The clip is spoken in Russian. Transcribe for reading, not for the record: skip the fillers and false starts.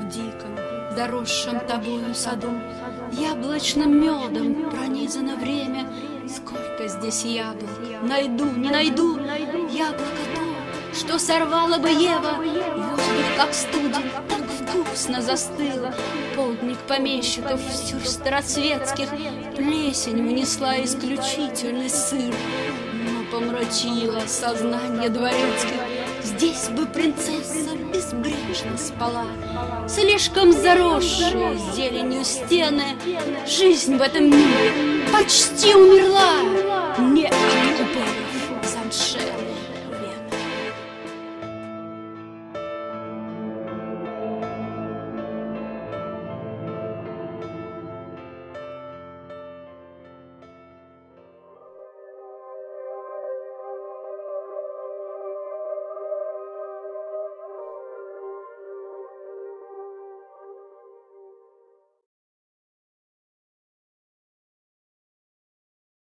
диком, доросшем тобою саду, яблочным медом пронизано время. Сколько здесь яблок, найду, не найду, яблоко то, что сорвала бы Ева. Воздух, как студень, так вкусно застыло. Полдник помещиков, стюр староцветских, плесень внесла исключительный сыр, но помрачила сознание дворецких. Здесь бы принцесса безбрежно спала. Слишком заросшие зеленью стены, жизнь в этом мире почти умерла, не от упора.